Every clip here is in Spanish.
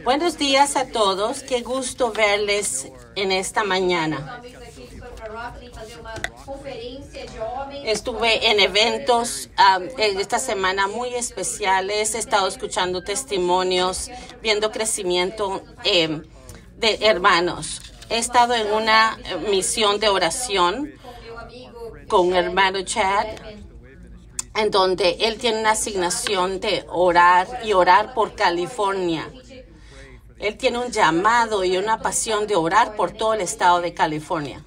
Buenos días a todos. Qué gusto verles en esta mañana. Estuve en eventos esta semana muy especiales. He estado escuchando testimonios, viendo crecimiento de hermanos. He estado en una misión de oración con un hermano Chad, en donde él tiene una asignación de orar y orar por California. Él tiene un llamado y una pasión de orar por todo el estado de California.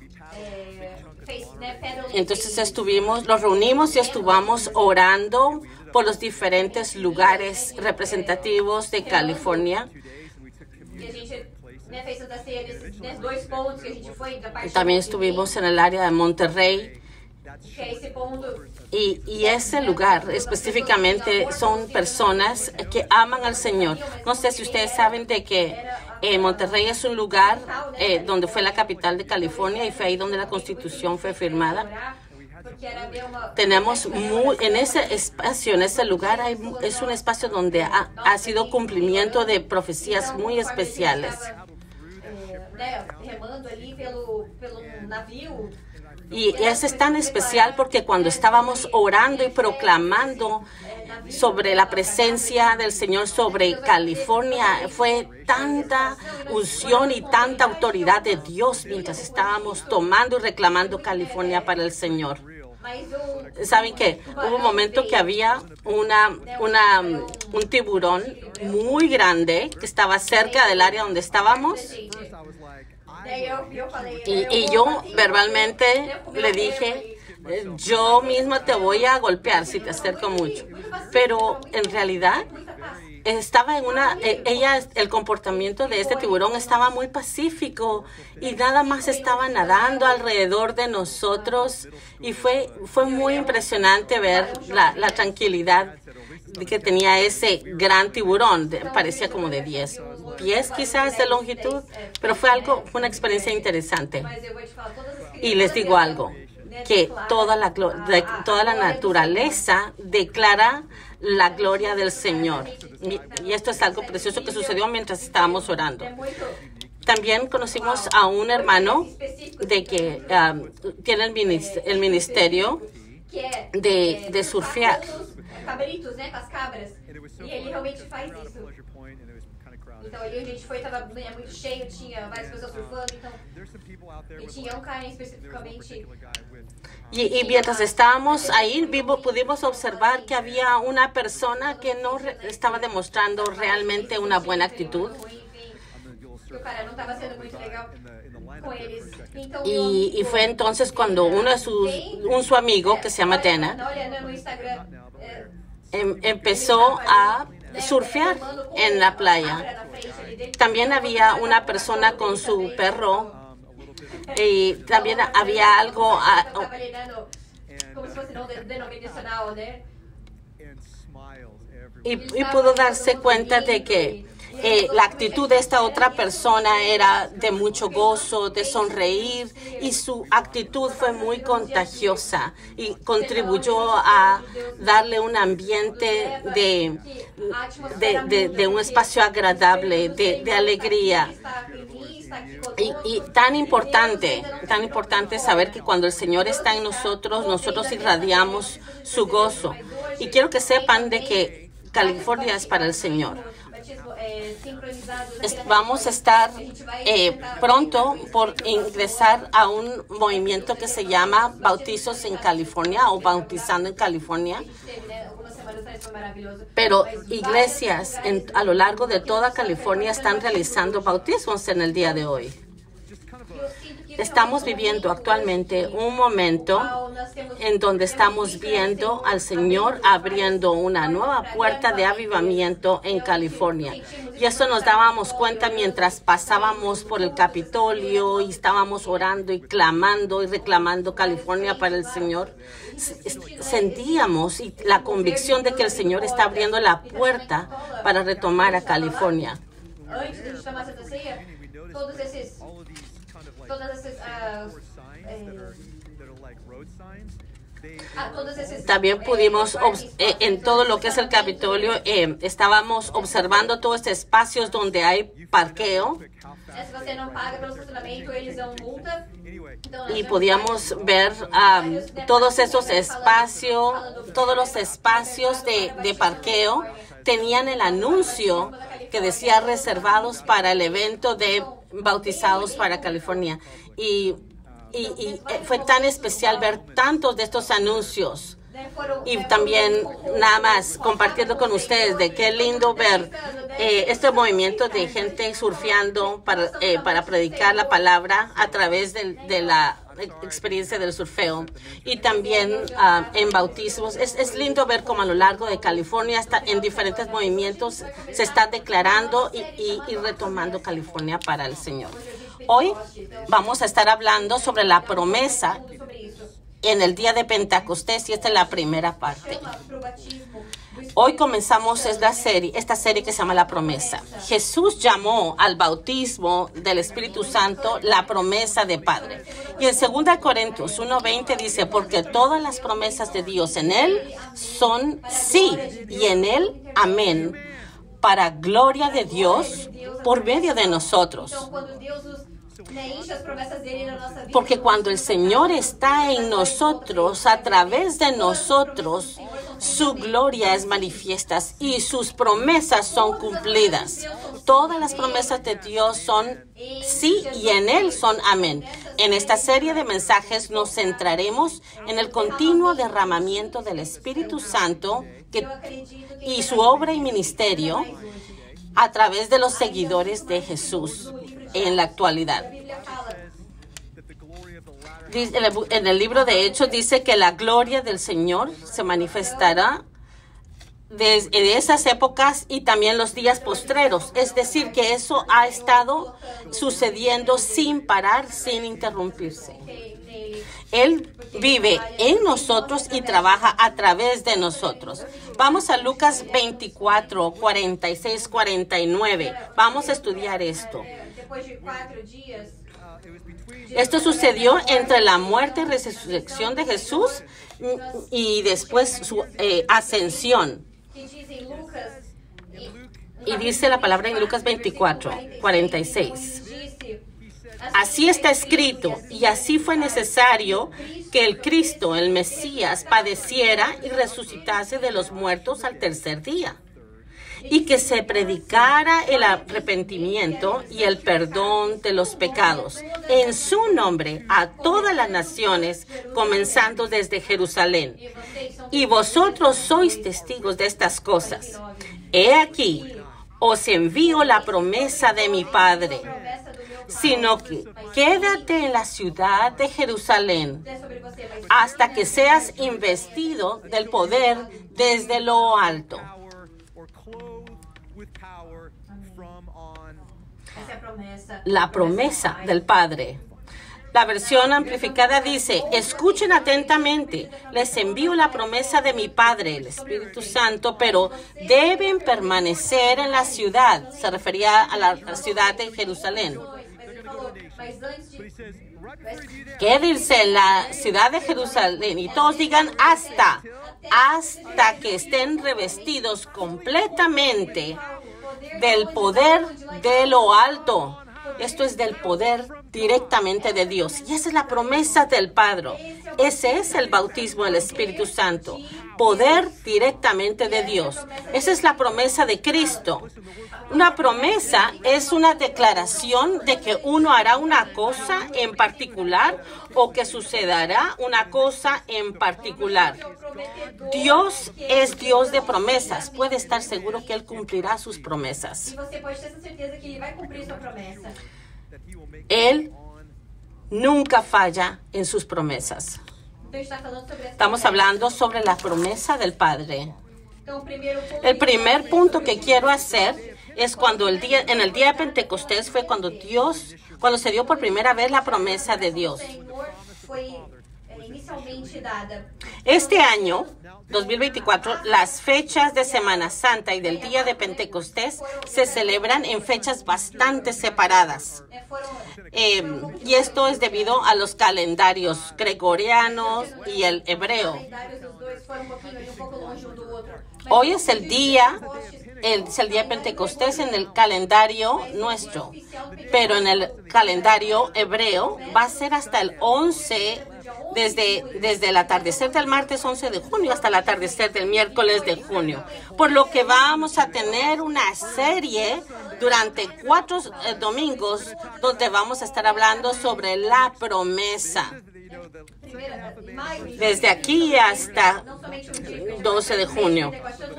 Entonces los reunimos y estuvimos orando por los diferentes lugares representativos de California. También estuvimos en el área de Monterrey. Y ese lugar específicamente son personas que aman al Señor. No sé si ustedes saben de que Monterrey es un lugar donde fue la capital de California y fue ahí donde la Constitución fue firmada. Tenemos en ese espacio, en ese lugar, es un espacio donde ha sido cumplimiento de profecías muy especiales. Y ese es tan especial porque cuando estábamos orando y proclamando sobre la presencia del Señor sobre California, fue tanta unción y tanta autoridad de Dios mientras estábamos tomando y reclamando California para el Señor. ¿Saben qué? Hubo un momento que había un tiburón muy grande que estaba cerca del área donde estábamos. Y yo verbalmente le dije, yo misma te voy a golpear si te acerco mucho. Pero en realidad estaba el comportamiento de este tiburón estaba muy pacífico y nada más estaba nadando alrededor de nosotros y fue muy impresionante ver la tranquilidad que tenía ese gran tiburón. Parecía como de 10 pies quizás de longitud, pero fue una experiencia interesante. Y les digo algo, que toda la naturaleza declara la gloria del Señor. Y esto es algo precioso que sucedió mientras estábamos orando. También conocimos a un hermano de que tiene el ministerio de surfear. E ele realmente faz isso. Então ali a gente foi, estava muito cheio, tinha várias pessoas surfando, então e tinha cara especificamente. Y mientras estábamos ahí, pudimos observar que había una persona que no estaba demostrando realmente una buena actitud. Y fue entonces cuando su amigo, que se llama Dana, empezó a surfear en la playa. También había una persona con su perro y también había algo y pudo darse cuenta de que la actitud de esta otra persona era de mucho gozo, de sonreír, y su actitud fue muy contagiosa y contribuyó a darle un ambiente de un espacio agradable, de alegría. Y tan importante saber que cuando el Señor está en nosotros irradiamos su gozo. Y quiero que sepan de que California es para el Señor. Vamos a estar pronto por ingresar a un movimiento que se llama Bautizos en California o Bautizando en California. Pero iglesias a lo largo de toda California están realizando bautismos en el día de hoy. Estamos viviendo actualmente un momento en donde estamos viendo al Señor abriendo una nueva puerta de avivamiento en California. Y eso nos dábamos cuenta mientras pasábamos por el Capitolio y estábamos orando y clamando y reclamando California para el Señor. Sentíamos la convicción de que el Señor está abriendo la puerta para retomar a California. También pudimos, en todo lo que es el Capitolio, estábamos observando todos estos espacios donde hay parqueo. Y podíamos ver todos esos espacios, todos los espacios de parqueo tenían el anuncio que decía reservados para el evento de Bautizados para California. Y fue tan especial ver tantos de estos anuncios. Y también nada más compartiendo con ustedes de qué lindo ver este movimiento de gente surfeando para predicar la palabra a través de la experiencia del surfeo. Y también en bautismos. Es lindo ver cómo a lo largo de California, hasta en diferentes movimientos, se está declarando y retomando California para el Señor. Hoy vamos a estar hablando sobre la promesa en el día de Pentecostés, y esta es la primera parte. Hoy comenzamos esta serie que se llama La Promesa. Jesús llamó al bautismo del Espíritu Santo la promesa de Padre. Y en 2 Corintios 1:20 dice, porque todas las promesas de Dios en Él son sí, y en Él amén, para gloria de Dios por medio de nosotros. Porque cuando el Señor está en nosotros, a través de nosotros, su gloria es manifiesta y sus promesas son cumplidas. Todas las promesas de Dios son sí y en Él son amén. En esta serie de mensajes nos centraremos en el continuo derramamiento del Espíritu Santo y su obra y ministerio a través de los seguidores de Jesús en la actualidad. En el libro de Hechos dice que la gloria del Señor se manifestará desde esas épocas y también los días postreros. Es decir, que eso ha estado sucediendo sin parar, sin interrumpirse. Él vive en nosotros y trabaja a través de nosotros. Vamos a Lucas 24, 46, 49. Vamos a estudiar esto. Esto sucedió entre la muerte y resurrección de Jesús y después su ascensión. Y dice la palabra en Lucas 24, 46. Así está escrito, y así fue necesario que el Cristo, el Mesías, padeciera y resucitase de los muertos al tercer día, y que se predicara el arrepentimiento y el perdón de los pecados en su nombre a todas las naciones, comenzando desde Jerusalén. Y vosotros sois testigos de estas cosas. He aquí, os envío la promesa de mi Padre, sino que quédate en la ciudad de Jerusalén hasta que seas investido del poder desde lo alto. La promesa del Padre. La versión amplificada dice, escuchen atentamente, les envío la promesa de mi Padre, el Espíritu Santo, pero deben permanecer en la ciudad. Se refería a la ciudad de Jerusalén. Quédense en la ciudad de Jerusalén y todos digan hasta que estén revestidos completamente del poder de lo alto. Esto es del poder directamente de Dios. Y esa es la promesa del Padre. Ese es el bautismo del Espíritu Santo. Poder directamente de Dios. Esa es la promesa de Cristo. Una promesa es una declaración de que uno hará una cosa en particular o que sucederá una cosa en particular. Dios es Dios de promesas. Puede estar seguro que Él cumplirá sus promesas. Él nunca falla en sus promesas. Estamos hablando sobre la promesa del Padre. El primer punto que quiero hacer es en el día de Pentecostés fue cuando se dio por primera vez la promesa de Dios. Este año 2024, las fechas de Semana Santa y del Día de Pentecostés se celebran en fechas bastante separadas. Y esto es debido a los calendarios gregorianos y el hebreo. Hoy es el día de Pentecostés en el calendario nuestro, pero en el calendario hebreo va a ser hasta el 11, desde el atardecer del martes 11 de junio hasta el atardecer del miércoles de junio. Por lo que vamos a tener una serie durante 4 domingos donde vamos a estar hablando sobre la promesa. Desde aquí hasta 12 de junio.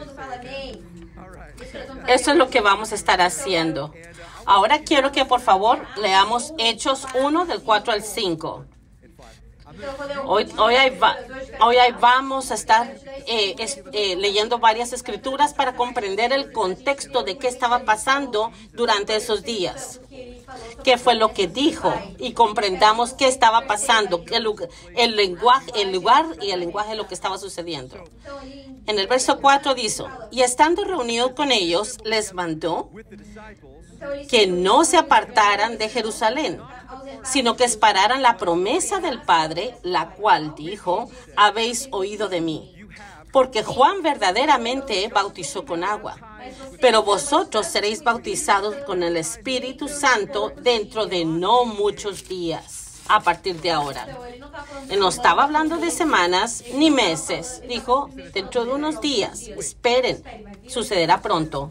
Eso es lo que vamos a estar haciendo. Ahora quiero que por favor leamos Hechos 1 del 4 al 5. Hoy vamos a estar leyendo varias escrituras para comprender el contexto de qué estaba pasando durante esos días. ¿Qué fue lo que dijo? Y comprendamos qué estaba pasando, el lugar y el lenguaje de lo que estaba sucediendo. En el verso 4 dice, y estando reunido con ellos, les mandó que no se apartaran de Jerusalén, sino que esperaran la promesa del Padre, la cual dijo, habéis oído de mí. Porque Juan verdaderamente bautizó con agua, pero vosotros seréis bautizados con el Espíritu Santo dentro de no muchos días, a partir de ahora. No estaba hablando de semanas ni meses, dijo, dentro de unos días, esperen, sucederá pronto.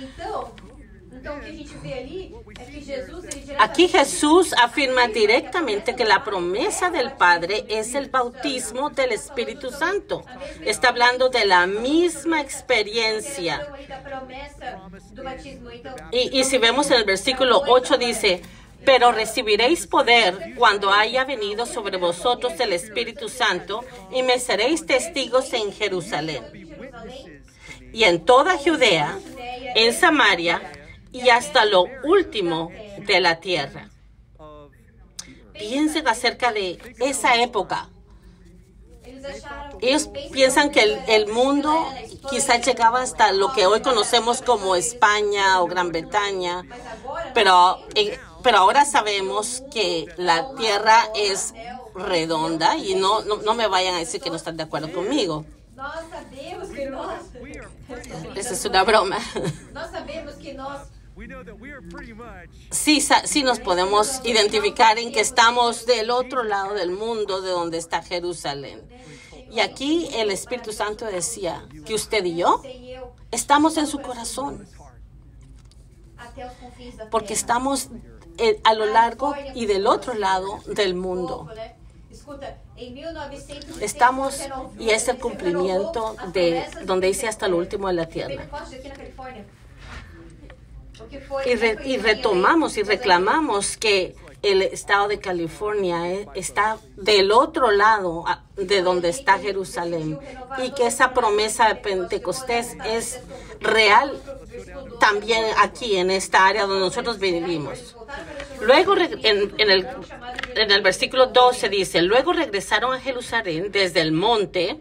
Aquí Jesús afirma directamente que la promesa del Padre es el bautismo del Espíritu Santo. Está hablando de la misma experiencia. Y si vemos en el versículo 8 dice, pero recibiréis poder cuando haya venido sobre vosotros el Espíritu Santo y me seréis testigos en Jerusalén y en toda Judea, en Samaria y hasta lo último de la tierra. Piensen acerca de esa época. Ellos piensan que el mundo quizás llegaba hasta lo que hoy conocemos como España o Gran Bretaña, pero ahora sabemos que la tierra es redonda y no me vayan a decir que no están de acuerdo conmigo. Esa es una broma. Sí nos podemos identificar en que estamos del otro lado del mundo de donde está Jerusalén. Y aquí el Espíritu Santo decía que usted y yo estamos en su corazón. Porque estamos a lo largo y del otro lado del mundo. Estamos, y es el cumplimiento de donde dice hasta lo último de la tierra. Y retomamos y reclamamos que el estado de California está del otro lado de donde está Jerusalén y que esa promesa de Pentecostés es real también aquí en esta área donde nosotros vivimos. Luego en el versículo 12 dice, luego regresaron a Jerusalén desde el monte.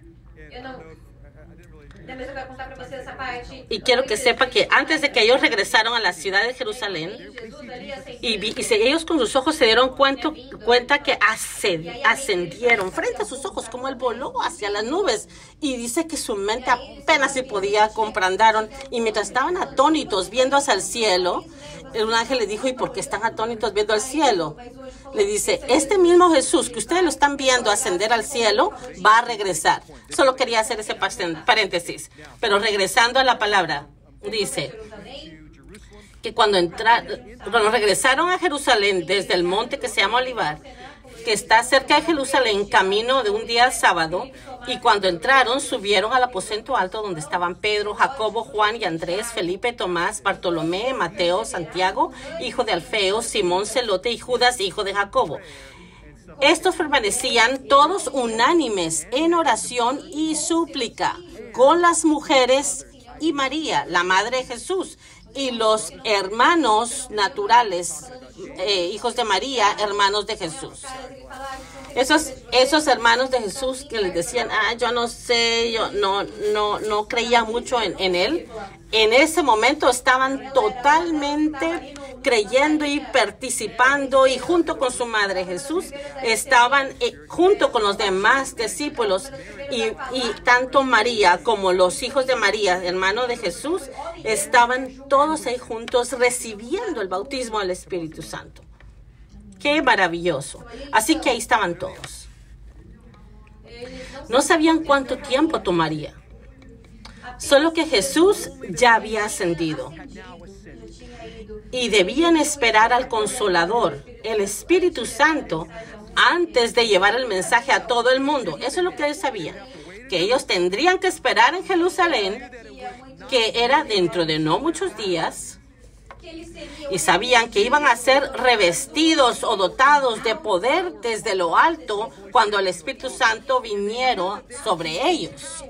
Y quiero que sepa que antes de que ellos regresaron a la ciudad de Jerusalén, ellos con sus ojos se dieron cuenta que ascendieron frente a sus ojos, como él voló hacia las nubes. Y dice que su mente apenas se podía comprender. Y mientras estaban atónitos viendo hacia el cielo, un ángel le dijo, ¿y por qué están atónitos viendo al cielo? Le dice, este mismo Jesús que ustedes lo están viendo ascender al cielo, va a regresar. Solo quería hacer ese paréntesis. Pero regresando a la palabra, dice que cuando regresaron a Jerusalén desde el monte que se llama Olivar, que está cerca de Jerusalén, camino de un día sábado, y cuando entraron, subieron al aposento alto donde estaban Pedro, Jacobo, Juan y Andrés, Felipe, Tomás, Bartolomé, Mateo, Santiago, hijo de Alfeo, Simón Celote y Judas, hijo de Jacobo. Estos permanecían todos unánimes en oración y súplica con las mujeres y María, la madre de Jesús, y los hermanos naturales hijos de María, hermanos de Jesús. Esos hermanos de Jesús que les decían, yo no sé, yo no creía mucho en él. En ese momento estaban totalmente creyendo y participando, y junto con su madre Jesús estaban junto con los demás discípulos, y tanto María como los hijos de María, hermano de Jesús, estaban todos ahí juntos recibiendo el bautismo del Espíritu Santo. ¡Qué maravilloso! Así que ahí estaban todos. No sabían cuánto tiempo tomaría. Solo que Jesús ya había ascendido. Y debían esperar al Consolador, el Espíritu Santo, antes de llevar el mensaje a todo el mundo. Eso es lo que ellos sabían. Que ellos tendrían que esperar en Jerusalén, que era dentro de no muchos días. Y sabían que iban a ser revestidos o dotados de poder desde lo alto cuando el Espíritu Santo viniera sobre ellos.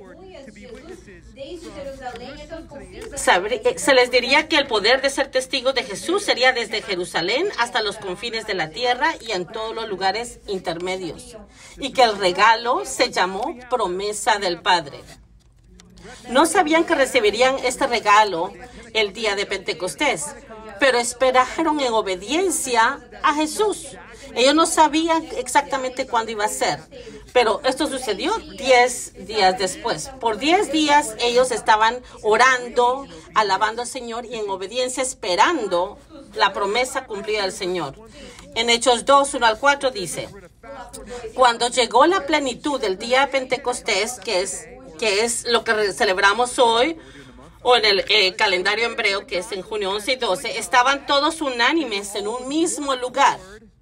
Se les diría que el poder de ser testigos de Jesús sería desde Jerusalén hasta los confines de la tierra y en todos los lugares intermedios. Y que el regalo se llamó promesa del Padre. No sabían que recibirían este regalo el día de Pentecostés, pero esperaron en obediencia a Jesús. Ellos no sabían exactamente cuándo iba a ser, pero esto sucedió 10 días después. Por 10 días ellos estaban orando, alabando al Señor y en obediencia esperando la promesa cumplida del Señor. En Hechos 2, 1 al 4 dice, cuando llegó la plenitud del día de Pentecostés, que es lo que celebramos hoy, o en el calendario hebreo, que es en junio 11 y 12, estaban todos unánimes en un mismo lugar.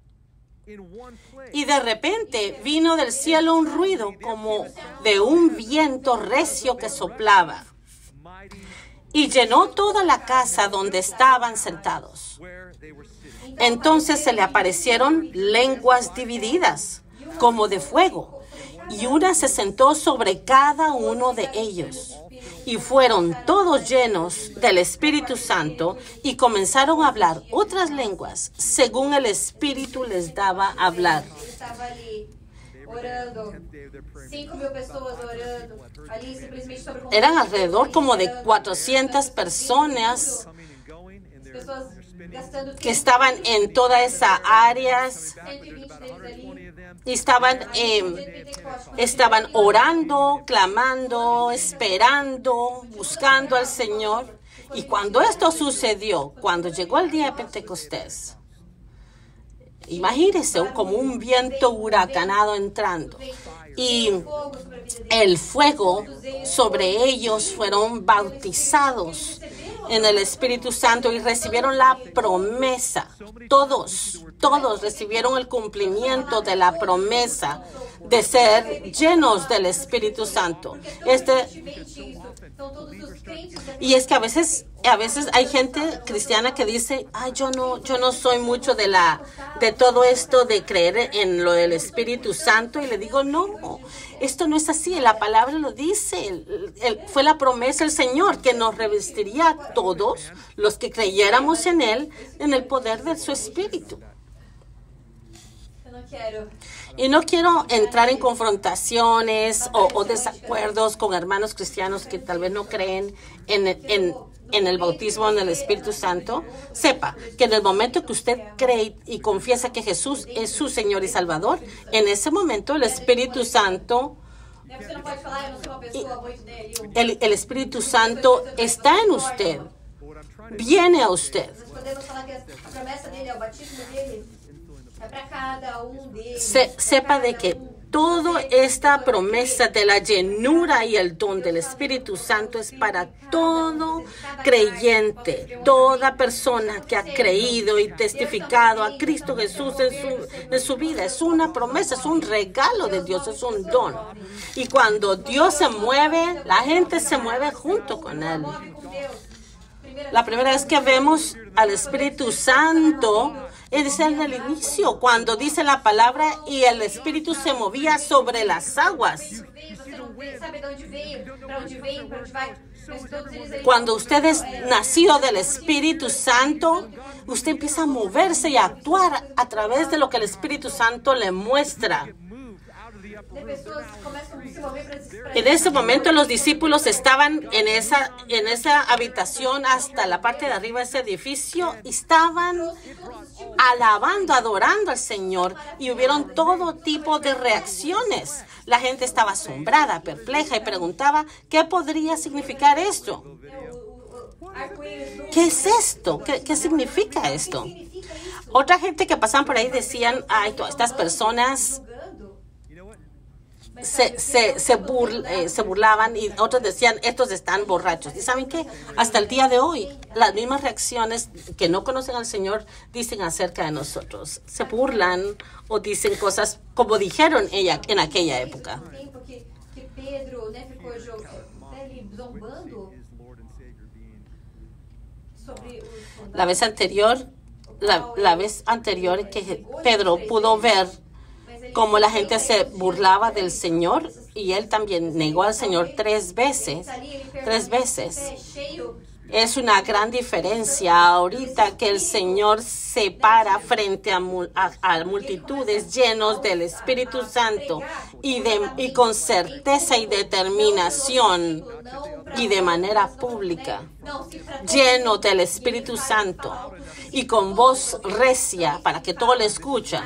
Y de repente vino del cielo un ruido como de un viento recio que soplaba y llenó toda la casa donde estaban sentados. Entonces se le aparecieron lenguas divididas como de fuego, y una se sentó sobre cada uno de ellos. Y fueron todos llenos del Espíritu Santo y comenzaron a hablar otras lenguas según el Espíritu les daba a hablar. Eran alrededor como de 400 personas que estaban en todas esas áreas y estaban orando, clamando, esperando, buscando al Señor. Y cuando esto sucedió, cuando llegó el día de Pentecostés, imagínense como un viento huracanado entrando, y el fuego sobre ellos, fueron bautizados en el Espíritu Santo y recibieron la promesa. Todos recibieron el cumplimiento de la promesa de ser llenos del Espíritu Santo. Y es que a veces hay gente cristiana que dice, yo no soy mucho de todo esto de creer en lo del Espíritu Santo, y le digo, no, esto no es así. La palabra lo dice. Fue la promesa del Señor que nos revestiría a todos los que creyéramos en Él, en el poder de su Espíritu. Y no quiero entrar en confrontaciones o desacuerdos con hermanos cristianos que tal vez no creen en el bautismo en el Espíritu Santo. Sepa que en el momento que usted cree y confiesa que Jesús es su Señor y Salvador, en ese momento el Espíritu Santo, el Espíritu Santo está en usted, viene a usted. Sepa de que toda esta promesa de la llenura y el don del Espíritu Santo es para todo creyente, toda persona que ha creído y testificado a Cristo Jesús en su vida. Es una promesa, es un regalo de Dios, es un don. Y cuando Dios se mueve, la gente se mueve junto con Él. La primera vez que vemos al Espíritu Santo Es en el inicio, cuando dice la palabra y el Espíritu se movía sobre las aguas. Cuando usted es nacido del Espíritu Santo, usted empieza a moverse y a actuar a través de lo que el Espíritu Santo le muestra. En ese momento los discípulos estaban en esa habitación hasta la parte de arriba de ese edificio y estaban alabando, adorando al Señor, y hubieron todo tipo de reacciones. La gente estaba asombrada, perpleja y preguntaba, ¿qué podría significar esto? ¿Qué es esto? ¿Qué significa esto? Otra gente que pasaban por ahí decían, ay, todas estas personas se burlaban, y otros decían, estos están borrachos. ¿Y saben qué? Hasta el día de hoy, las mismas reacciones que no conocen al Señor dicen acerca de nosotros. Se burlan o dicen cosas como dijeron ella en aquella época. La vez anterior que Pedro pudo ver cómo la gente se burlaba del Señor, y él también negó al Señor 3 veces. 3 veces. Es una gran diferencia ahorita que el Señor se para frente a multitudes llenos del Espíritu Santo y con certeza y determinación y de manera pública, lleno del Espíritu Santo y con voz recia para que todo le escucha.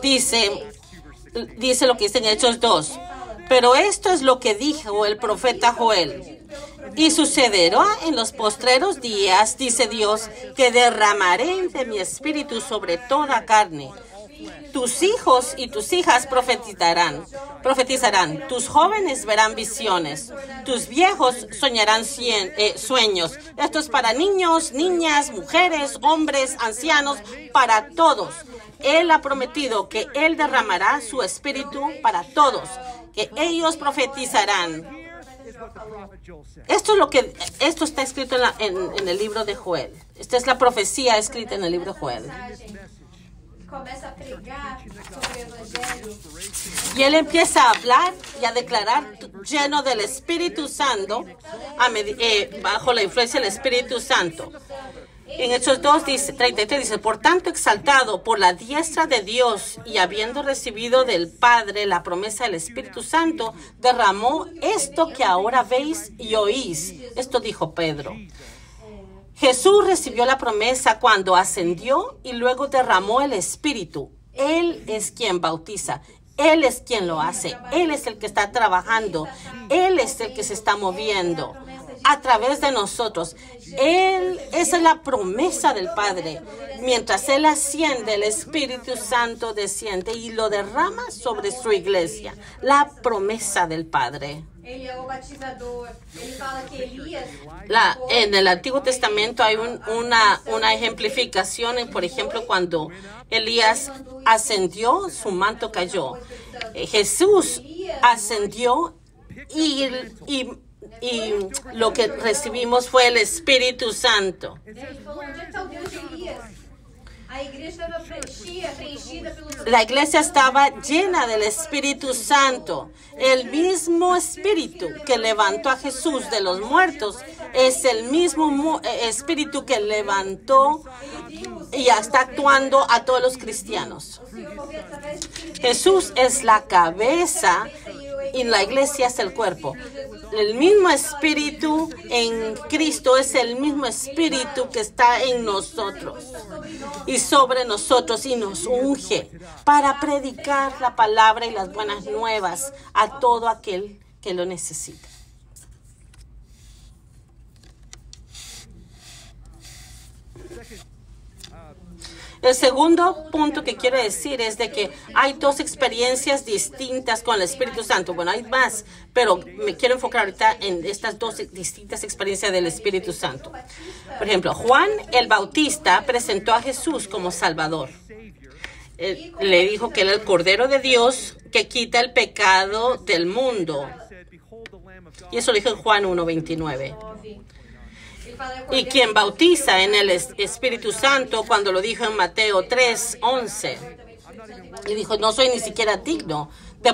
Dice lo que dice en Hechos 2. Pero esto es lo que dijo el profeta Joel. Y sucederá en los postreros días, dice Dios, que derramaré de mi espíritu sobre toda carne. Tus hijos y tus hijas profetizarán. Tus jóvenes verán visiones. Tus viejos soñarán sueños. Esto es para niños, niñas, mujeres, hombres, ancianos, para todos. Él ha prometido que Él derramará su espíritu para todos, que ellos profetizarán. Esto está escrito en el libro de Joel. Esta es la profecía escrita en el libro de Joel. Y él empieza a hablar y a declarar, lleno del Espíritu Santo, bajo la influencia del Espíritu Santo. En Hechos 2, 33 dice, por tanto, exaltado por la diestra de Dios y habiendo recibido del Padre la promesa del Espíritu Santo, derramó esto que ahora veis y oís. Esto dijo Pedro. Jesús recibió la promesa cuando ascendió y luego derramó el Espíritu. Él es quien bautiza. Él es quien lo hace. Él es el que está trabajando. Él es el que se está moviendo a través de nosotros. Esa es la promesa del Padre. Mientras Él asciende, el Espíritu Santo desciende y lo derrama sobre su iglesia. La promesa del Padre. En el Antiguo Testamento hay una ejemplificación, por ejemplo, cuando Elías ascendió, su manto cayó. Jesús ascendió y lo que recibimos fue el Espíritu Santo. La iglesia estaba llena del Espíritu Santo. El mismo Espíritu que levantó a Jesús de los muertos es el mismo Espíritu que levantó y está actuando a todos los cristianos. Jesús es la cabeza y la iglesia es el cuerpo. El mismo Espíritu en Cristo es el mismo Espíritu que está en nosotros y sobre nosotros y nos unge para predicar la palabra y las buenas nuevas a todo aquel que lo necesita. El segundo punto que quiero decir es de que hay 2 experiencias distintas con el Espíritu Santo. Bueno, hay más, pero me quiero enfocar ahorita en estas 2 distintas experiencias del Espíritu Santo. Por ejemplo, Juan el Bautista presentó a Jesús como Salvador. Le dijo que él era el Cordero de Dios que quita el pecado del mundo. Y eso lo dijo en Juan 1:29. y quien bautiza en el Espíritu Santo, cuando lo dijo en Mateo 3:11. Y dijo, no soy ni siquiera digno de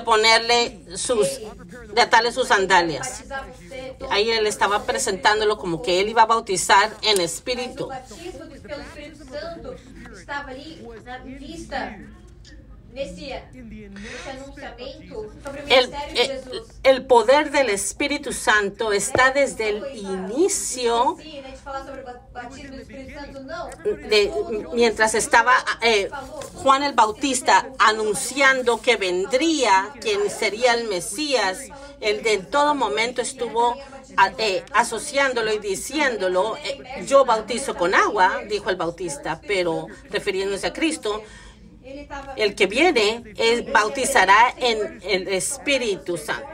de atarle sus sandalias. Ahí él estaba presentándolo como que él iba a bautizar en espíritu. El poder del Espíritu Santo está desde el inicio, mientras estaba Juan el Bautista anunciando que vendría, quien sería el Mesías. Él en todo momento estuvo asociándolo y diciéndolo. Yo bautizo con agua, dijo el Bautista, pero refiriéndose a Cristo. El que viene bautizará en el Espíritu Santo.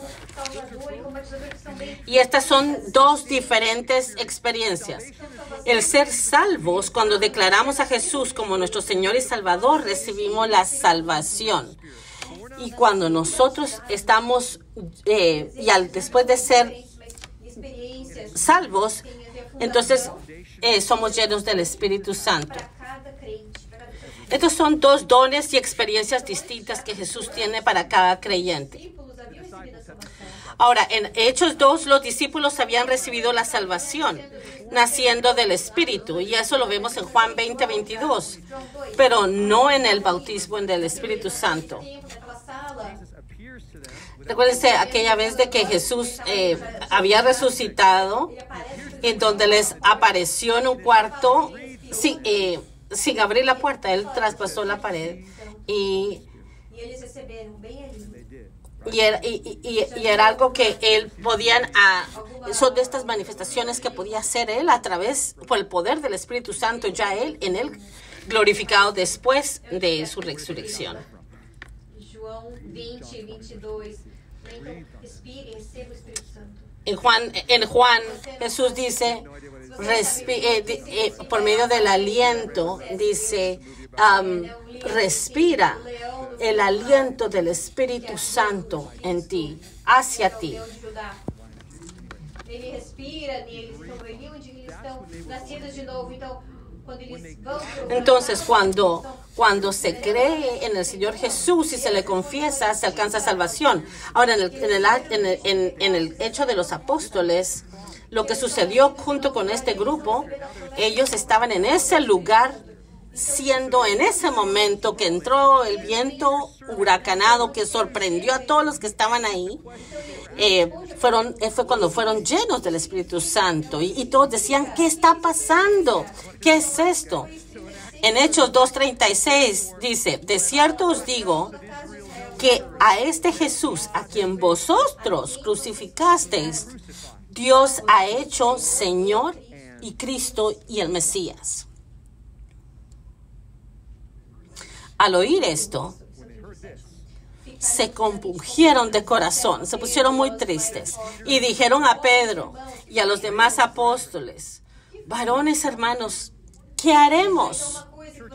Y estas son dos diferentes experiencias. El ser salvos, cuando declaramos a Jesús como nuestro Señor y Salvador, recibimos la salvación. Y cuando nosotros estamos, después de ser salvos, entonces somos llenos del Espíritu Santo. Estos son dos dones y experiencias distintas que Jesús tiene para cada creyente. Ahora, en Hechos 2, los discípulos habían recibido la salvación, naciendo del Espíritu, y eso lo vemos en Juan 20:22, pero no en el bautismo del Espíritu Santo. Recuérdense aquella vez de que Jesús había resucitado, en donde les apareció en un cuarto, sin abrir la puerta. Él traspasó la pared y era algo que él son de estas manifestaciones que podía hacer él por el poder del Espíritu Santo, ya él glorificado después de su resurrección. En Juan, Jesús dice, por medio del aliento, dice, respira el aliento del Espíritu Santo en ti, hacia ti. Entonces, cuando se cree en el Señor Jesús y se le confiesa, se alcanza salvación. Ahora, en el hecho de los apóstoles, lo que sucedió junto con este grupo, ellos estaban en ese lugar, siendo en ese momento que entró el viento huracanado que sorprendió a todos los que estaban ahí. Fue cuando fueron llenos del Espíritu Santo y todos decían, ¿qué está pasando? ¿Qué es esto? En Hechos 2:36 dice, de cierto os digo que a este Jesús, a quien vosotros crucificasteis, Dios ha hecho Señor y Cristo y el Mesías. Al oír esto, se compungieron de corazón, se pusieron muy tristes y dijeron a Pedro y a los demás apóstoles, varones hermanos, ¿qué haremos?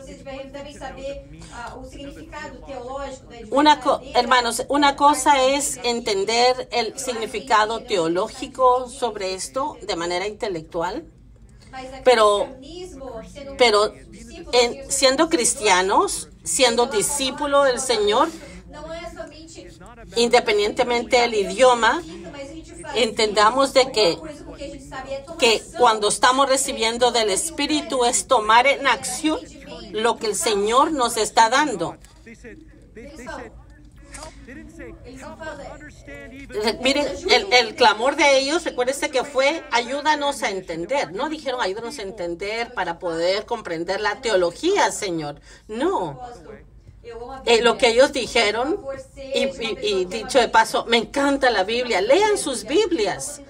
Hermanos, una cosa es entender el significado teológico sobre esto de manera intelectual, pero siendo cristianos, siendo discípulos del Señor, independientemente del idioma, entendamos de que cuando estamos recibiendo del Espíritu es tomar en acción lo que el Señor nos está dando. Miren, el clamor de ellos, recuérdense que fue, ayúdanos a entender. No dijeron, ayúdanos a entender para poder comprender la teología, Señor. No. Lo que ellos dijeron, y dicho de paso, me encanta la Biblia. Lean sus Biblias.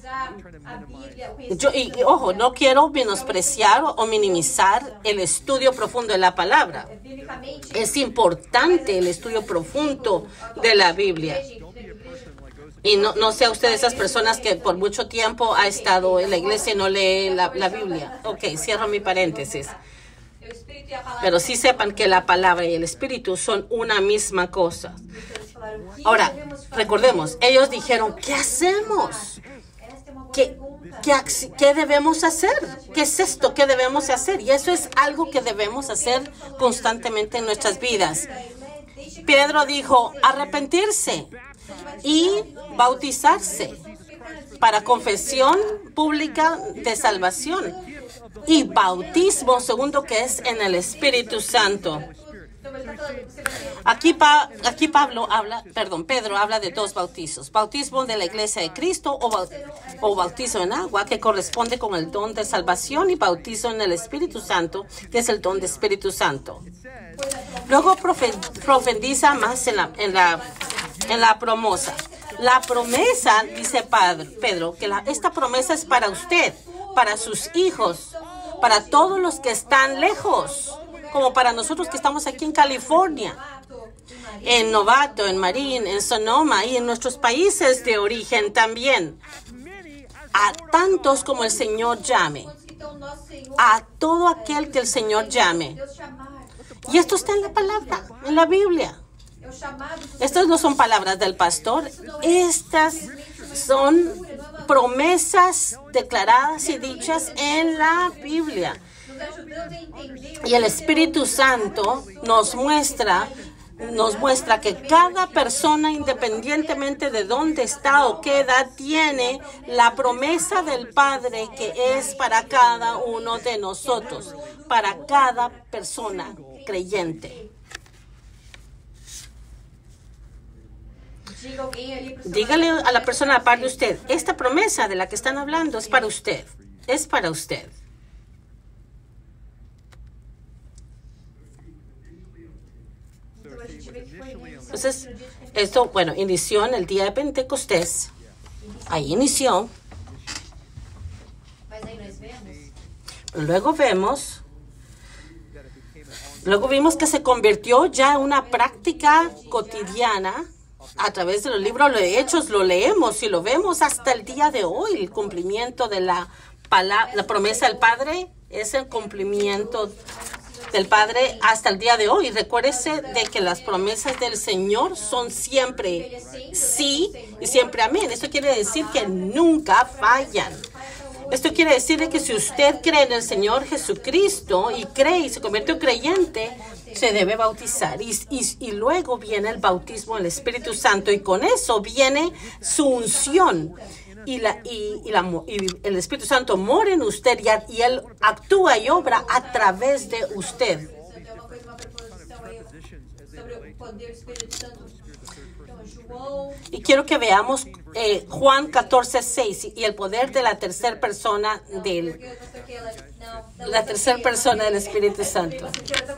Ojo, no quiero menospreciar o minimizar el estudio profundo de la palabra. Es importante el estudio profundo de la Biblia. Y no sea usted de esas personas que por mucho tiempo ha estado en la iglesia y no lee la Biblia. Ok, cierro mi paréntesis. Pero sí sepan que la palabra y el Espíritu son una misma cosa. Ahora, recordemos, ellos dijeron, ¿qué hacemos? ¿Qué debemos hacer? ¿Qué es esto? ¿Qué debemos hacer? Y eso es algo que debemos hacer constantemente en nuestras vidas. Pedro dijo, arrepentirse y bautizarse para confesión pública de salvación. Y bautismo, segundo, que es en el Espíritu Santo. Aquí Pedro habla de dos bautizos. Bautismo de la Iglesia de Cristo o bautizo en agua, que corresponde con el don de salvación, y bautizo en el Espíritu Santo, que es el don de Espíritu Santo. Luego profundiza más en la promesa. La promesa, dice Pedro, que esta promesa es para usted, para sus hijos, para todos los que están lejos, como para nosotros que estamos aquí en California, en Novato, en Marin, en Sonoma y en nuestros países de origen también. A tantos como el Señor llame, a todo aquel que el Señor llame. Y esto está en la palabra, en la Biblia. Estas no son palabras del pastor, estas son promesas declaradas y dichas en la Biblia. Y el Espíritu Santo nos muestra que cada persona, independientemente de dónde está o qué edad tiene, la promesa del Padre que es para cada uno de nosotros, para cada persona creyente. Dígale a la persona aparte de usted, esta promesa de la que están hablando es para usted, es para usted. Entonces, esto, inició en el día de Pentecostés. Ahí inició. Luego vimos que se convirtió ya en una práctica cotidiana. A través de los libros de Hechos lo leemos y lo vemos hasta el día de hoy. El cumplimiento de la promesa del Padre es el cumplimiento del Padre hasta el día de hoy. Recuérdese de que las promesas del Señor son siempre sí y siempre amén. Esto quiere decir que nunca fallan. Esto quiere decir que si usted cree en el Señor Jesucristo y cree y se convierte en creyente, se debe bautizar. Y luego viene el bautismo del Espíritu Santo, y con eso viene su unción. Y el Espíritu Santo mora en usted y Él actúa y obra a través de usted. Y quiero que veamos Juan 14:6 y el poder de la tercera persona del Espíritu Santo.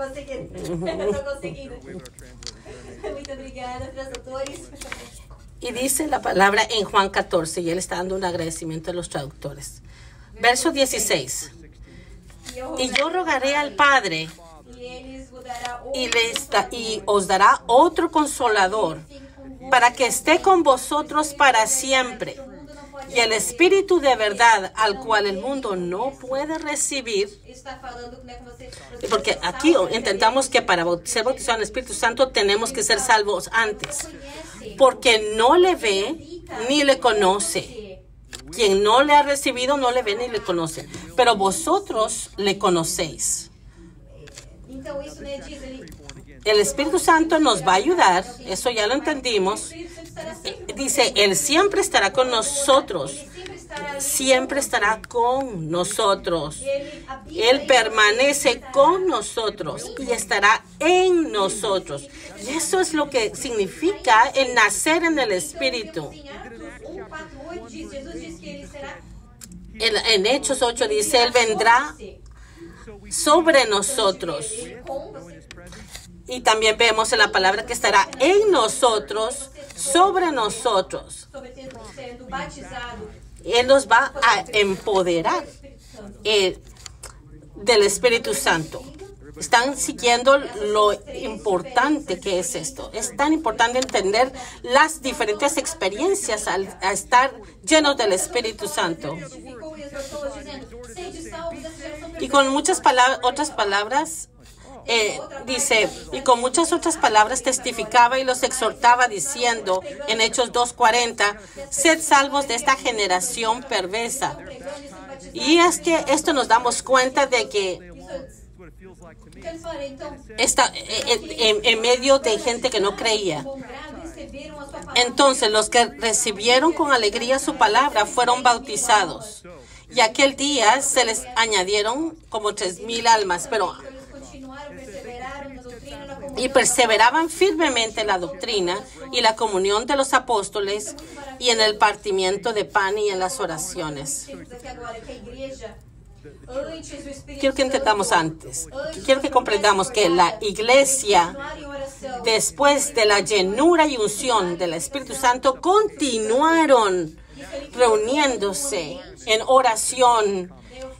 Y dice la palabra en Juan 14, y él está dando un agradecimiento a los traductores. Verso 16. Y yo rogaré al Padre y os dará otro consolador para que esté con vosotros para siempre. Y el Espíritu de verdad, al cual el mundo no puede recibir, porque aquí intentamos que para ser bautizados en el Espíritu Santo tenemos que ser salvos antes, porque no le ve ni le conoce. Quien no le ha recibido no le ve ni le conoce, pero vosotros le conocéis. El Espíritu Santo nos va a ayudar, eso ya lo entendimos. Dice, Él siempre estará con nosotros, siempre estará con nosotros. Él permanece con nosotros y estará en nosotros. Y eso es lo que significa el nacer en el Espíritu. En Hechos 8 dice, Él vendrá sobre nosotros. Y también vemos en la palabra que estará en nosotros, sobre nosotros. Él nos va a empoderar del Espíritu Santo. Están siguiendo lo importante que es esto. Es tan importante entender las diferentes experiencias al estar llenos del Espíritu Santo. Y con muchas otras palabras, dice, y con muchas otras palabras testificaba y los exhortaba diciendo en Hechos 2:40, sed salvos de esta generación perversa. Y es que esto nos damos cuenta de que está en medio de gente que no creía. Entonces los que recibieron con alegría su palabra fueron bautizados. Y aquel día se les añadieron como 3,000 almas, y perseveraban firmemente en la doctrina y la comunión de los apóstoles y en el partimiento de pan y en las oraciones. Quiero que entendamos quiero que comprendamos que la iglesia, después de la llenura y unción del Espíritu Santo, continuaron reuniéndose en oración,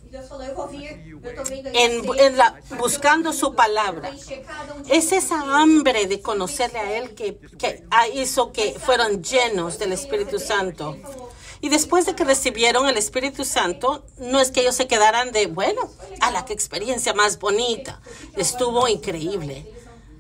buscando su palabra. Es esa hambre de conocerle a Él que hizo que fueron llenos del Espíritu Santo. Y después de que recibieron el Espíritu Santo, no es que ellos se quedaran de, bueno, qué experiencia más bonita, estuvo increíble.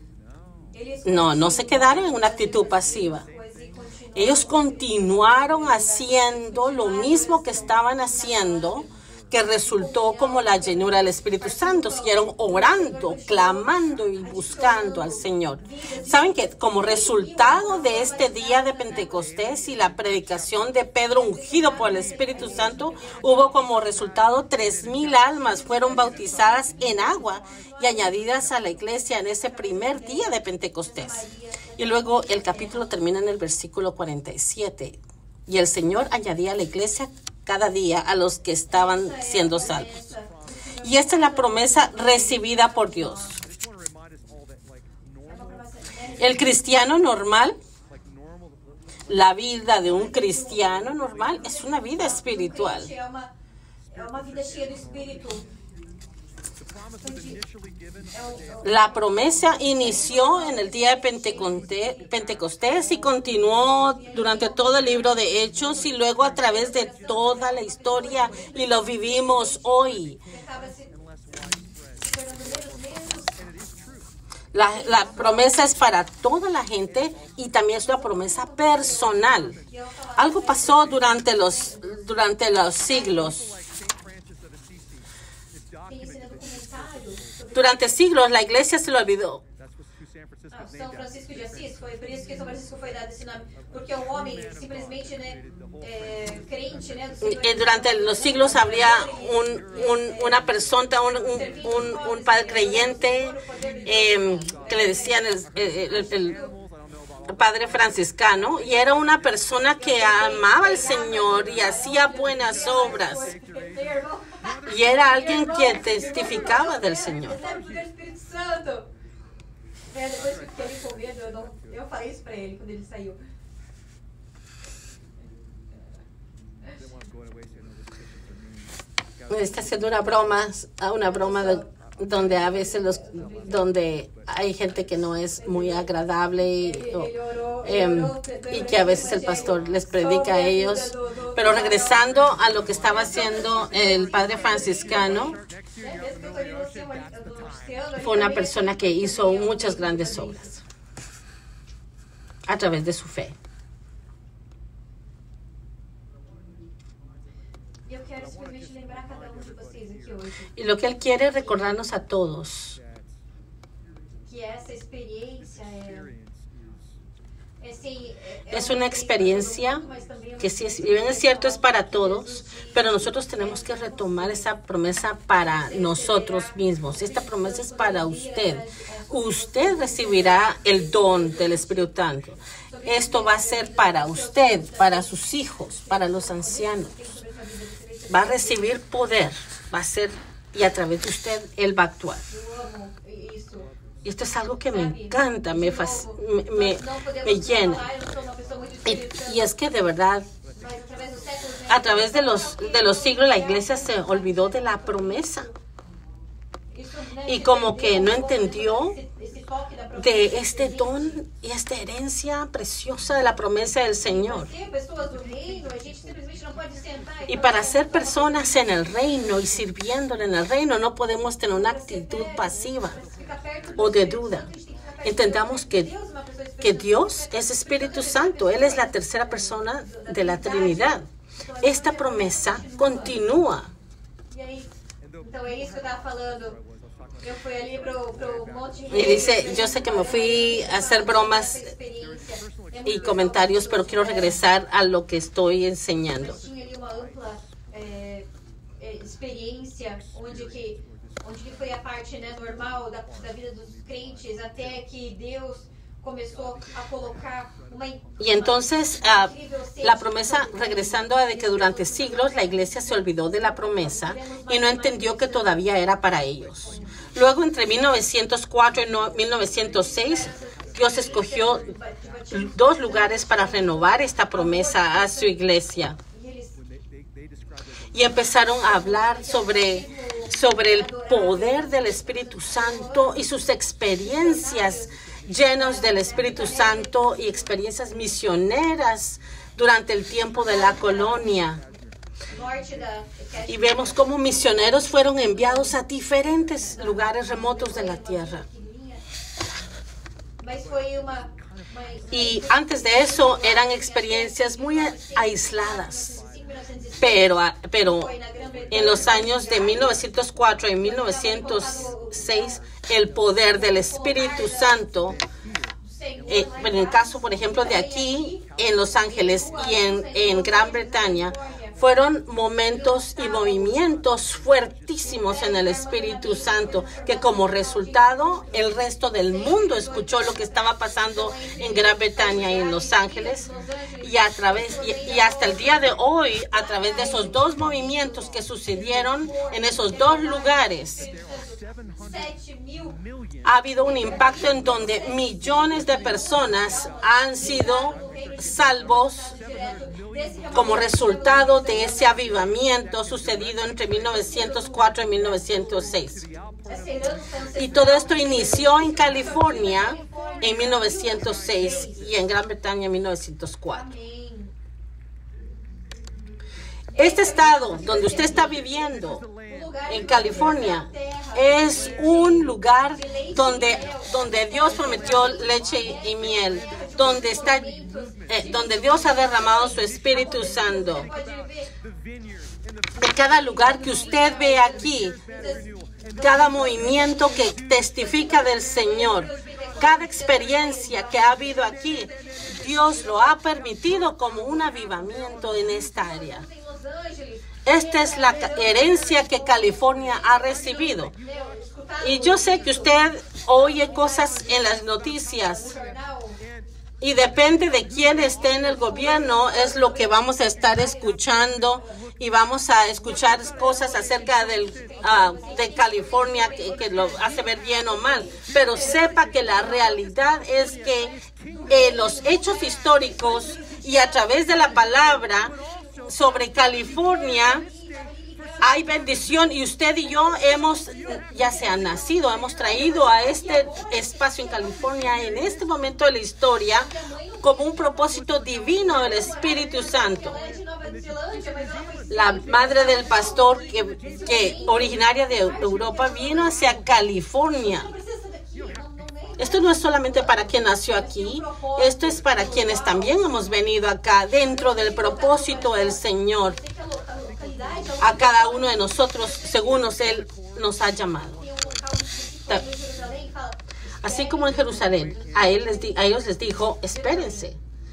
No se quedaron en una actitud pasiva. Ellos continuaron haciendo lo mismo que estaban haciendo, que resultó como la llenura del Espíritu Santo. Siguieron orando, clamando y buscando al Señor. ¿Saben que como resultado de este día de Pentecostés y la predicación de Pedro ungido por el Espíritu Santo, hubo como resultado 3,000 almas fueron bautizadas en agua y añadidas a la iglesia en ese primer día de Pentecostés? Y luego el capítulo termina en el versículo 47. Y el Señor añadía a la iglesia cada día a los que estaban siendo salvos. Y esta es la promesa recibida por Dios. El cristiano normal, la vida de un cristiano normal es una vida espiritual. La promesa inició en el día de Pentecostés y continuó durante todo el libro de Hechos y luego a través de toda la historia, y lo vivimos hoy. La promesa es para toda la gente y también es una promesa personal. Algo pasó durante los siglos. Durante siglos la iglesia se lo olvidó. São Francisco de Assis, foi por isso que São Francisco foi dado esse nome, porque o homem simplesmente, crente, durante los siglos había una persona, un padre creyente que le decían el padre franciscano, y era una persona que amaba al Señor y hacía buenas obras. Y era alguien que testificaba del Señor. Depois que eu fiquei com medo, eu falei isso pra ele quando ele saiu. Está haciendo una broma donde a veces donde hay gente que no es muy agradable y que a veces el pastor les predica a ellos. Pero regresando a lo que estaba haciendo el padre franciscano, fue una persona que hizo muchas grandes obras a través de su fe. Y lo que él quiere es recordarnos a todos es una experiencia que, si bien es cierto, es para todos, pero nosotros tenemos que retomar esa promesa para nosotros mismos. Esta promesa es para usted. Usted recibirá el don del Espíritu Santo. Esto va a ser para usted, para sus hijos, para los ancianos. Va a recibir poder, va a ser, y a través de usted Él va a actuar. Y esto es algo que me encanta, me llena. Y es que de verdad, a través de los siglos, la iglesia se olvidó de la promesa. Y como que no entendió de este don y esta herencia preciosa de la promesa del Señor. Y para ser personas en el reino y sirviéndole en el reino, no podemos tener una actitud pasiva o de duda. Entendamos que Dios es Espíritu Santo. Él es la tercera persona de la Trinidad. Esta promesa continúa. Y dice, yo sé que me fui a hacer bromas y comentarios, pero quiero regresar a lo que estoy enseñando. Onde que foi a parte, né, normal da vida dos crentes até que Deus comenzó a colocar uma. Y entonces la promesa, regresando a de que durante siglos la iglesia se olvidó de la promesa y no entendió que todavía era para ellos. Luego, entre 1904 y 1906, Dios escogió 2 lugares para renovar esta promesa a su iglesia. Y empezaron a hablar sobre el poder del Espíritu Santo y sus experiencias llenas del Espíritu Santo y experiencias misioneras durante el tiempo de la colonia. Y vemos cómo misioneros fueron enviados a diferentes lugares remotos de la tierra. Y antes de eso eran experiencias muy aisladas. Pero en los años de 1904 y 1906, el poder del Espíritu Santo, en el caso, por ejemplo, de aquí, en Los Ángeles y en Gran Bretaña, fueron momentos y movimientos fuertísimos en el Espíritu Santo, que como resultado el resto del mundo escuchó lo que estaba pasando en Gran Bretaña y en Los Ángeles, y hasta el día de hoy, a través de esos 2 movimientos que sucedieron en esos 2 lugares, ha habido un impacto en donde millones de personas han sido salvos como resultado de ese avivamiento sucedido entre 1904 y 1906. Y todo esto inició en California en 1906 y en Gran Bretaña en 1904. Este estado donde usted está viviendo, en California, es un lugar donde Dios prometió leche y miel, donde Dios ha derramado su Espíritu Santo. De cada lugar que usted ve aquí, cada movimiento que testifica del Señor, cada experiencia que ha habido aquí, Dios lo ha permitido como un avivamiento en esta área. Esta es la herencia que California ha recibido. Y yo sé que usted oye cosas en las noticias y depende de quién esté en el gobierno es lo que vamos a estar escuchando, y vamos a escuchar cosas acerca de California que lo hace ver bien o mal. Pero sepa que la realidad es que los hechos históricos y a través de la palabra sobre California hay bendición, y usted y yo ya se han nacido, hemos traído a este espacio en California en este momento de la historia como un propósito divino del Espíritu Santo. La madre del pastor que originaria de Europa vino hacia California. Esto no es solamente para quien nació aquí, esto es para quienes también hemos venido acá dentro del propósito del Señor. A cada uno de nosotros, según Él nos ha llamado. Así como en Jerusalén, a ellos les dijo, espérense.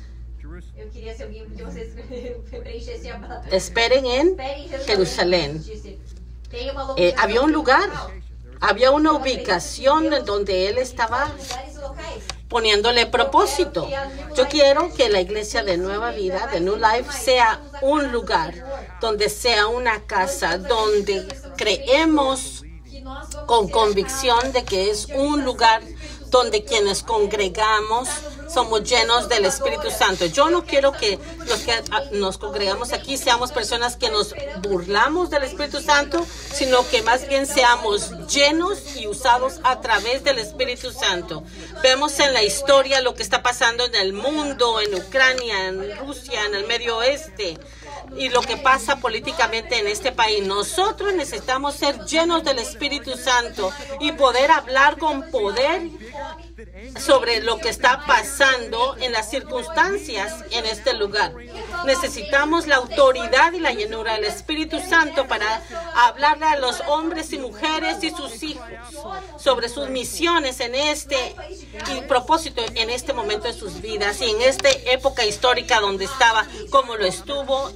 Esperen en Jerusalén. Había un lugar, había una ubicación en donde Él estaba poniéndole propósito. Yo quiero que la iglesia de Nueva Vida, de New Life, sea un lugar, donde sea una casa, donde creemos con convicción de que es un lugar donde quienes congregamos somos llenos del Espíritu Santo. Yo no quiero que los que nos congregamos aquí seamos personas que nos burlamos del Espíritu Santo, sino que más bien seamos llenos y usados a través del Espíritu Santo. Vemos en la historia lo que está pasando en el mundo, en Ucrania, en Rusia, en el Medio Oeste. y lo que pasa políticamente en este país. Nosotros necesitamos ser llenos del Espíritu Santo y poder hablar con poder sobre lo que está pasando en las circunstancias en este lugar. Necesitamos la autoridad y la llenura del Espíritu Santo para hablarle a los hombres y mujeres y sus hijos sobre sus misiones en y propósito en este momento de sus vidas y en esta época histórica donde estaba, como lo estuvo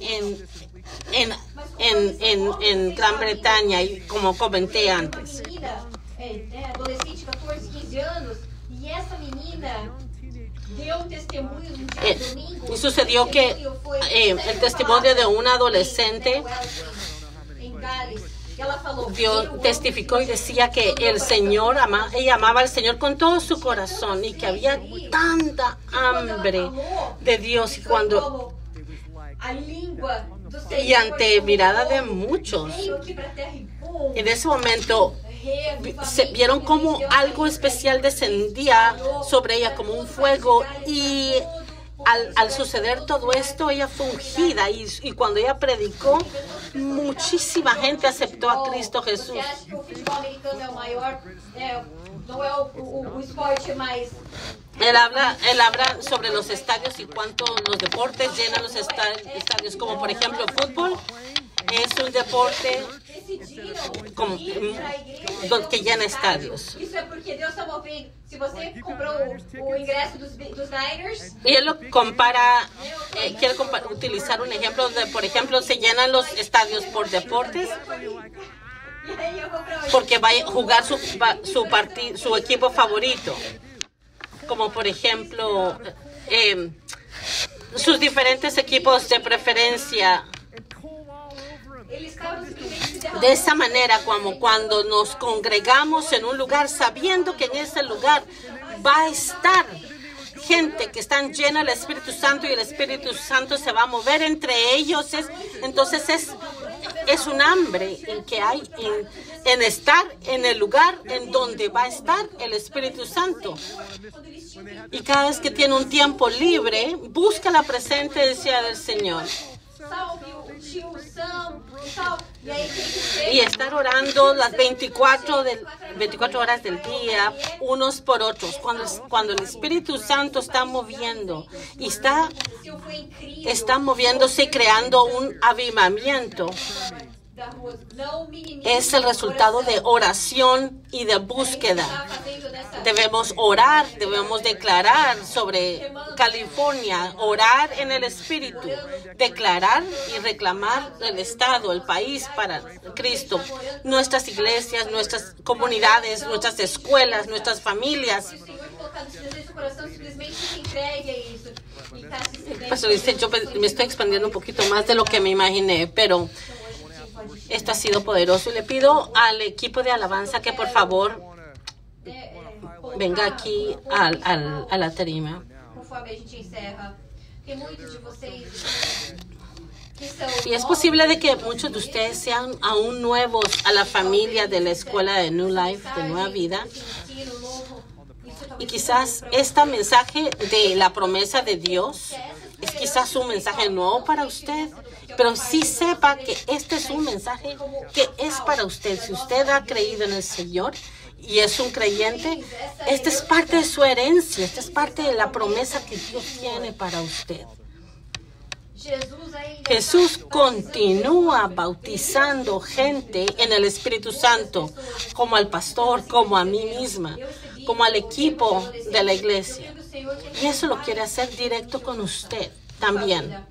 en Gran Bretaña, y como comenté antes. Adolescente, 14, 15 años, y esa menina dio un testimonio un día domingo. Y sucedió que el testimonio de una adolescente testificó y decía que el Señor ella amaba al Señor con todo su corazón y que había tanta hambre de Dios, y ante mirada de muchos, en ese momento se vieron como algo especial descendía sobre ella como un fuego, y al suceder todo esto, ella fue ungida, y cuando ella predicó, muchísima gente aceptó a Cristo Jesús. Él habla sobre los estadios y cuánto los deportes llenan los estadios, como por ejemplo fútbol. Es un deporte que llena estadios. Y él lo compara, quiere utilizar un ejemplo de, por ejemplo, se llenan los estadios por deportes, porque va a jugar su equipo favorito, como por ejemplo sus diferentes equipos de preferencia. De esa manera, como cuando nos congregamos en un lugar sabiendo que en ese lugar va a estar gente que están llena del Espíritu Santo, y el Espíritu Santo se va a mover entre ellos, entonces es un hambre en que hay en estar en el lugar en donde va a estar el Espíritu Santo. Y cada vez que tiene un tiempo libre, busca la presencia del Señor. Y estar orando las 24 horas del día, unos por otros. Cuando el Espíritu Santo está moviendo y está moviéndose y creando un avivamiento, es el resultado de oración y de búsqueda. Debemos orar, debemos declarar sobre California, orar en el Espíritu, declarar y reclamar el Estado, el país para Cristo, nuestras iglesias, nuestras comunidades, nuestras escuelas, nuestras familias. Pastor dice, yo me estoy expandiendo un poquito más de lo que me imaginé, pero esto ha sido poderoso, y le pido al equipo de alabanza que por favor venga aquí a la tarima. Y es posible de que muchos de ustedes sean aún nuevos a la familia de la escuela de New Life, de Nueva Vida. Y quizás este mensaje de la promesa de Dios es quizás un mensaje nuevo para usted, pero sí sepa que este es un mensaje que es para usted. Si usted ha creído en el Señor y es un creyente, esta es parte de su herencia, esta es parte de la promesa que Dios tiene para usted. Jesús continúa bautizando gente en el Espíritu Santo, como al pastor, como a mí misma, como al equipo de la iglesia. Y eso lo quiere hacer directo con usted también.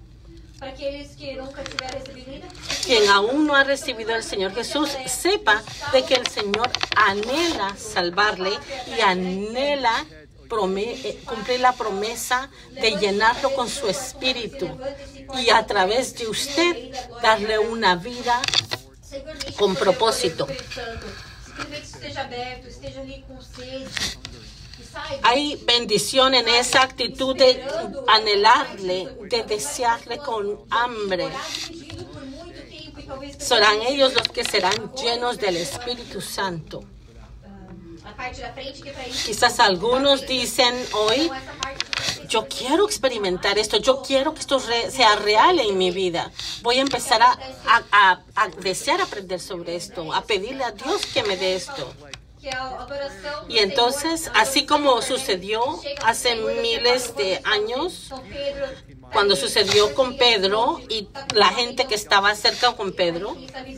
Quien aún no ha recibido al Señor Jesús, sepa de que el Señor anhela salvarle y anhela cumplir la promesa de llenarlo con su espíritu y a través de usted darle una vida con propósito. Hay bendición en esa actitud de anhelarle, de desearle con hambre. Serán ellos los que serán llenos del Espíritu Santo. Quizás algunos dicen hoy yo quiero experimentar esto, yo quiero que esto sea real en mi vida. Voy a empezar a desear aprender sobre esto, a pedirle a Dios que me dé esto. Y entonces, así como sucedió hace miles de años, cuando sucedió con Pedro y la gente que estaba cerca con Pedro,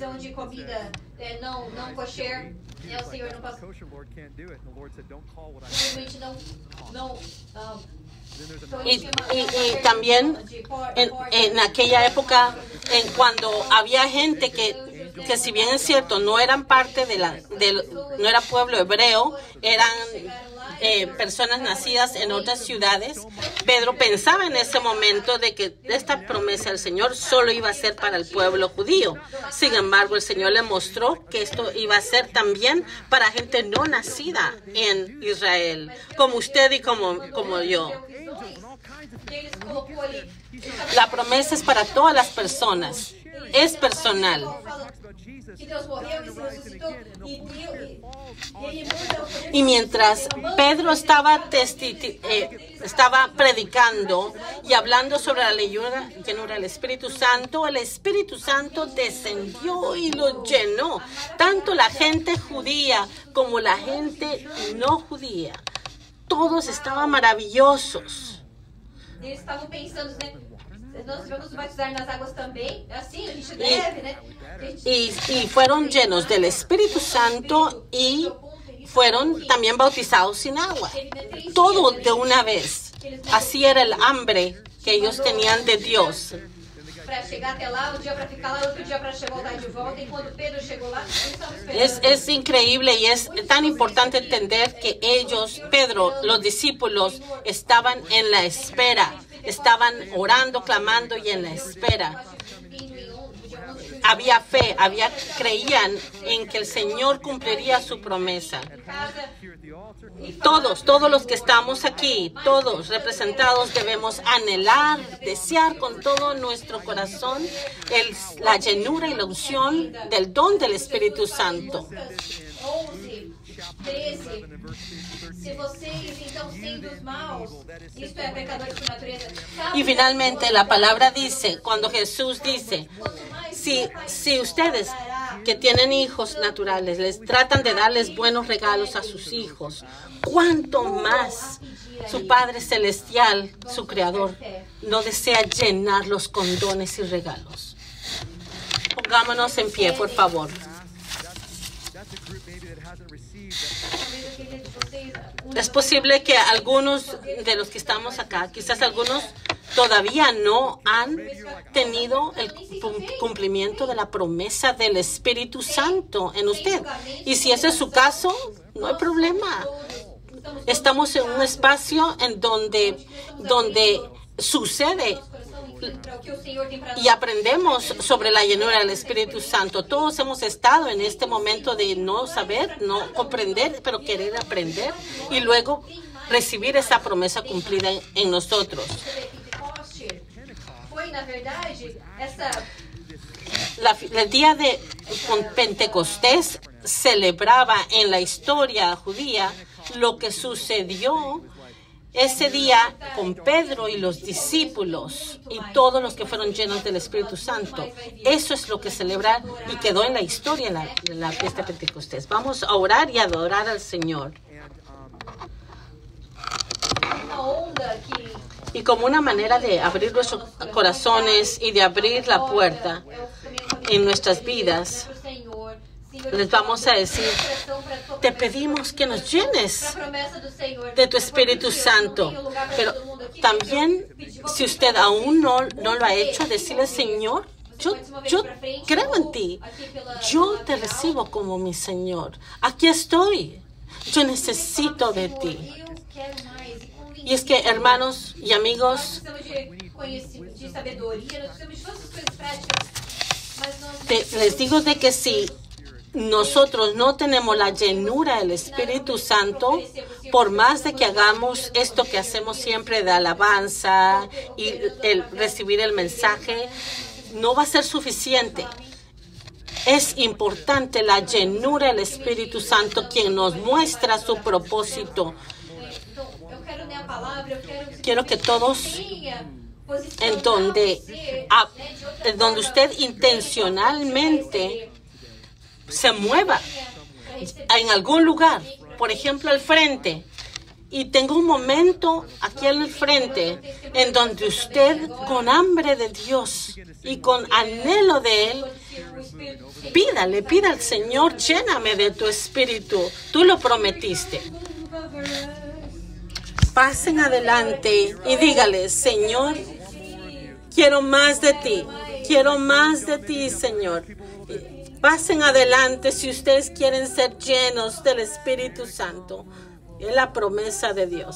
y también en aquella época, cuando había gente que si bien es cierto, no eran parte no era pueblo hebreo, eran personas nacidas en otras ciudades, Pedro pensaba en ese momento de que esta promesa del Señor solo iba a ser para el pueblo judío. Sin embargo, el Señor le mostró que esto iba a ser también para gente no nacida en Israel, como usted y como yo. La promesa es para todas las personas, es personal. Y mientras Pedro estaba predicando y hablando sobre la llenura del Espíritu Santo, el Espíritu Santo descendió y lo llenó. Tanto la gente judía como la gente no judía. Todos estaban maravillosos. Eles estavam pensando, né? Nós vamos batizar nas águas também, assim a gente deve, né? Y fueron llenos del Espíritu Santo y fueron también bautizados sin agua. Todo de una vez. Así era el hambre que ellos tenían de Dios. Para chegar até lá, dia para ficar lá, outro dia para voltar de volta. E quando Pedro chegou lá, eles estavam esperando. Es increíble y es tan importante entender que Pedro, los discípulos, estaban en la espera. Estaban orando, clamando y en la espera. Había fe, creían en que el Señor cumpliría su promesa. Todos los que estamos aquí, todos representados, debemos anhelar, desear con todo nuestro corazón la llenura y la unción del don del Espíritu Santo. 13. Se vocês, então, sendo os maus, isto é, pecadores por natureza. Y finalmente la palabra dice, cuando Jesús dice, si ustedes que tienen hijos naturales les tratan de darles buenos regalos a sus hijos, ¿cuánto más su Padre Celestial, su Creador, no desea llenarlos con dones y regalos? Pongámonos en pie, por favor. Es posible que algunos de los que estamos acá, quizás algunos todavía no han tenido el cumplimiento de la promesa del Espíritu Santo en usted. Y si ese es su caso, no hay problema. Estamos en un espacio en donde sucede y aprendemos sobre la llenura del Espíritu Santo. Todos hemos estado en este momento de no saber, no comprender, pero querer aprender y luego recibir esa promesa cumplida en nosotros. El día de Pentecostés celebraba en la historia judía lo que sucedió ese día con Pedro y los discípulos y todos los que fueron llenos del Espíritu Santo. Eso es lo que celebra y quedó en la historia en la fiesta de Pentecostés. Vamos a orar y adorar al Señor. Y como una manera de abrir nuestros corazones y de abrir la puerta en nuestras vidas, les vamos a decir, te pedimos que nos llenes de tu Espíritu Santo. Pero también, si usted aún no lo ha hecho, decirle, Señor, yo creo en ti. Yo te recibo como mi Señor. Aquí estoy. Yo necesito de ti. Y es que, hermanos y amigos, les digo de que si nosotros no tenemos la llenura del Espíritu Santo, por más de que hagamos esto que hacemos siempre de alabanza y el recibir el mensaje, no va a ser suficiente. Es importante la llenura del Espíritu Santo, quien nos muestra su propósito. Quiero que todos, en donde usted intencionalmente se mueva en algún lugar, por ejemplo al frente, y tenga un momento aquí en el frente en donde usted, con hambre de Dios y con anhelo de Él, pida al Señor: lléname de tu espíritu, tú lo prometiste. Pasen adelante y dígale: Señor, quiero más de ti, Señor. Pasen adelante si ustedes quieren ser llenos del Espíritu Santo. Es la promesa de Dios.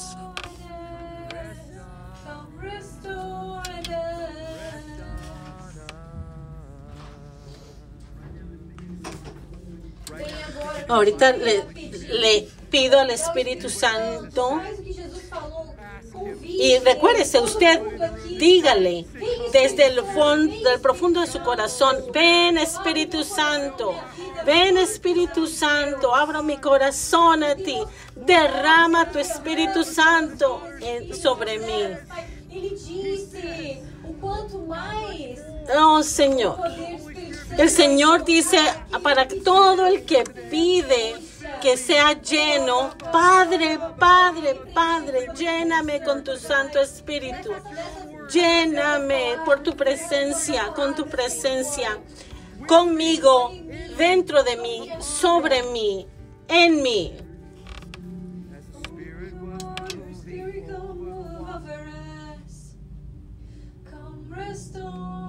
Ahorita le pido al Espíritu Santo. Y recuérdese, usted dígale desde el fondo, del profundo de su corazón: ven Espíritu Santo, abro mi corazón a ti, derrama tu Espíritu Santo sobre mí. Oh Señor, el Señor dice para todo el que pide que sea lleno. Padre, lléname con tu Santo Espíritu. Lléname con tu presencia, conmigo, dentro de mí, sobre mí, en mí. Restore